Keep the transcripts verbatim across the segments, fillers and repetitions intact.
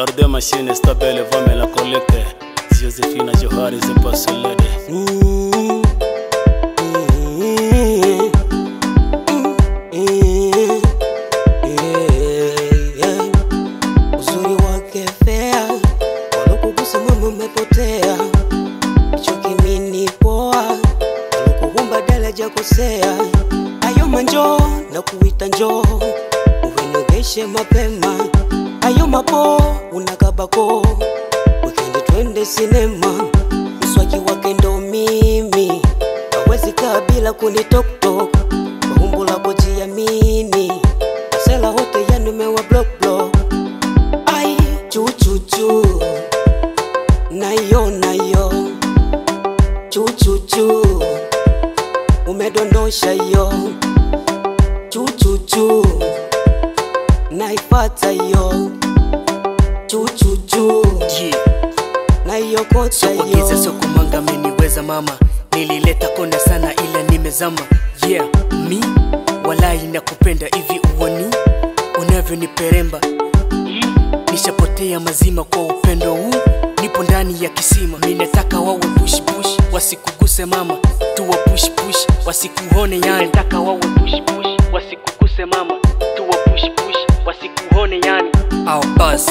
Garde machine sta belle, va me la collecte. Josephine Johari, c'est pas celle-là. Uzuri wake fea, walokugusa mama umepotea. Choki mini poa, walokuhumba dalaja kosea. Ayo manjo, na kuita njo, uwinogeshe mapema. Ayo mapo, unakabako, wikendi twende sinema. Mswaki wake ndo mimi, hawezi kaa bila kunitok-tok. Bahumbu la kujiamini, asela hote ya numewa block block. Ai, chu chu chu, nayo nayo, chu chu chu, umedondosha yo. Chu chu chu, naifata yo. Chu chu chu, nayo kocha yo. Sokogiza soko manga meniweza mama, nilileta kona sana ila nimezama. Yeah, mi, walai nakupenda hivi uoni, unavyo niperemba. Nishapotea mazima kwa upendo huu, nipo ndani ya kisima. Minetaka wawe push push, wasikuguse mama, tuwa push push, wasikuhone yani. Minetaka wawe push push, wasikuguse mama, tuwa push push, wasikuhone yani. Au bus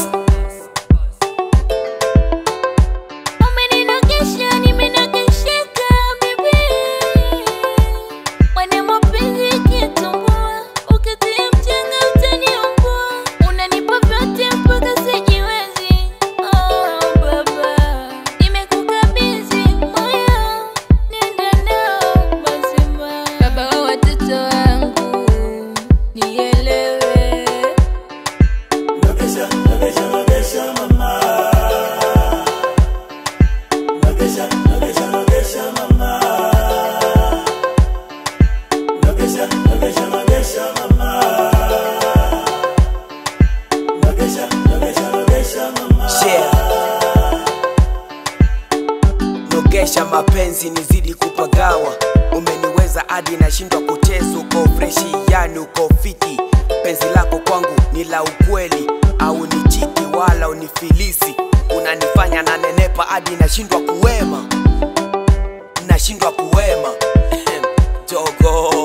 Nogesha mapenzi nizidi kupagawa. Umeniweza hadi nashindwa kucheza. Uko freshi yani uko fiti. Penzi lako kwangu ni la ukweli, au ni chiti wala unifilisi. Unanifanya na nenepa hadi nashindwa kuwema, nashindwa kuwema. Jogo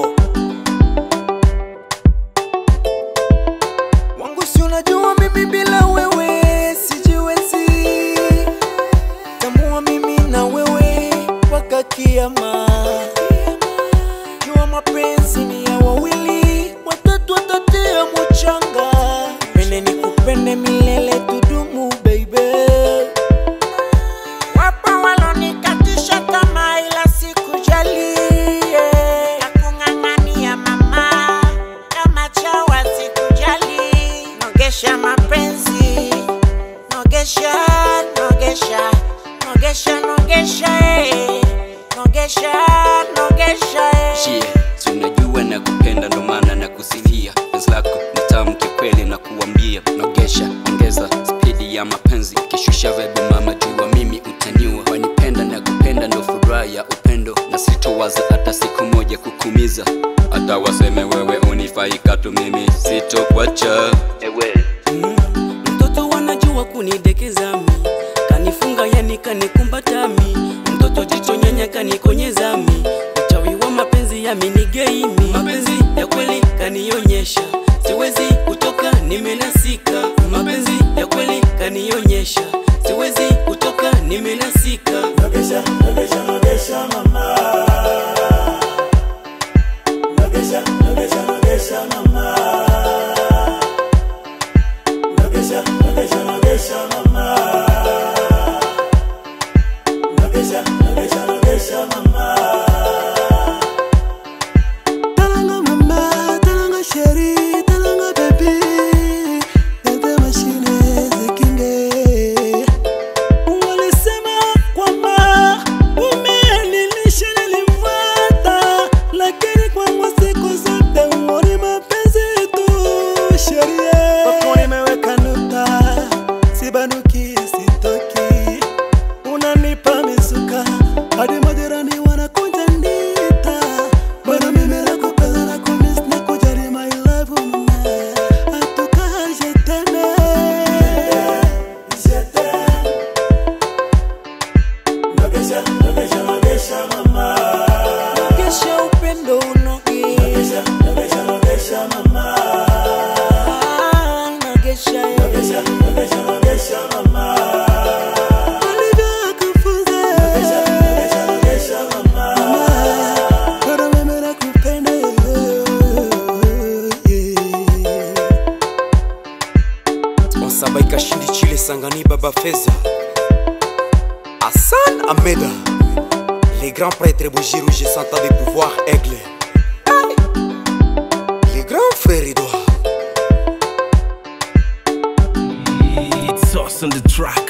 wangu, si unajua mimi bila wewe sijiwezi. Tamua mimi na wewe waka kiyama. Jua mapenzi ni ya wawili, watatu watatea mchanga. Pende ni kupende milele tudumu baby. Wapa walonikatisha tamaa ila sikujali. Nakung'ang'ania mama, kama chawa sikujali. Nogesha mapenzi, nogesha, nogesha, nogesha, nogesha, eh. Nogesha, nogesha, eh. Yeah, tunajua na kupenda ndo maana na kusifia. Penzi lako ni tamu kikweli na kuambia. Nogesha, ongeza spidi ya mapenzi, kishusha vibe mama, jua mimi utaniwa. Wanipenda na kupenda ndo furaha ya upendo, na sitowaza hata siku moja kukumiza. Hata waseme wewe unifai katu, mimi sitokuacha ewe. mm, Mtoto wanajua kunidekeza mi, kanifunga yani kanikumbata mi. Mtoto jicho nyanya kanikonyeza mi, uchawi wa mapenzi ya minigei mi. Mapenzi ya kweli kanionyesha, siwezi kutoka nimenasika. Mapenzi ya kweli kanionyesha, siwezi kutoka nimenasika. Nogesha, nogesha, nogesha mama. Nogesha, nogesha, nogesha mama. Nogesha, nogesha, nogesha mama. Nogesha, nogesha, nogesha mama. talanga mama, talanga sheri, talanga baby. Garde machine zekinge. Walisema kwamba umenilisha nili Baba Feza, Hassan Ahmeda, les grands prêtres Bougie Rouge Santa de pouvoir Aigle, les grands frères Edouard. It's us on the track.